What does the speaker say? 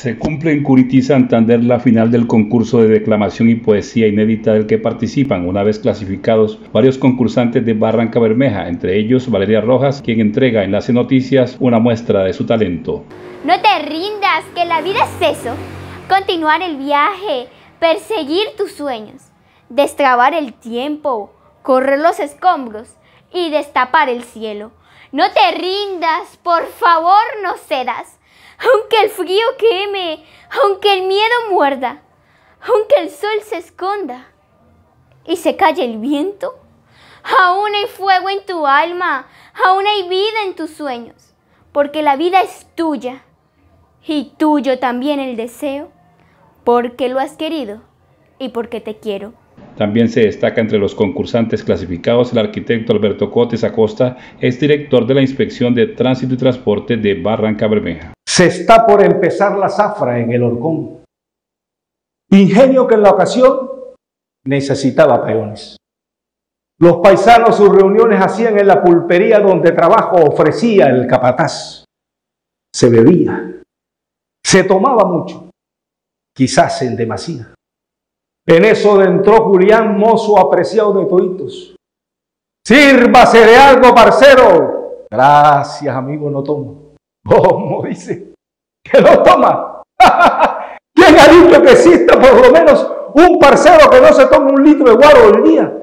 Se cumple en Curití, Santander, la final del concurso de declamación y poesía inédita del que participan, una vez clasificados, varios concursantes de Barrancabermeja, entre ellos Valeria Rojas, quien entrega en Enlace Noticias una muestra de su talento. No te rindas, que la vida es eso, continuar el viaje, perseguir tus sueños, destrabar el tiempo, correr los escombros y destapar el cielo. No te rindas, por favor no cedas. Aunque el frío queme, aunque el miedo muerda, aunque el sol se esconda y se calle el viento, aún hay fuego en tu alma, aún hay vida en tus sueños, porque la vida es tuya y tuyo también el deseo, porque lo has querido y porque te quiero. También se destaca entre los concursantes clasificados el arquitecto Alberto Cotes Acosta, es director de la Inspección de Tránsito y Transporte de Barrancabermeja. Se está por empezar la zafra en el Horcón. Ingenio que en la ocasión necesitaba peones. Los paisanos sus reuniones hacían en la pulpería donde trabajo ofrecía el capataz. Se bebía, se tomaba mucho, quizás en demasía. En eso entró Julián, mozo apreciado de toditos. Sírvase de algo, parcero. Gracias, amigo, no tomo. ¿Cómo dice? ¿Que no toma? ¿Quién ha dicho que exista por lo menos un parcero que no se tome un litro de guaro al día?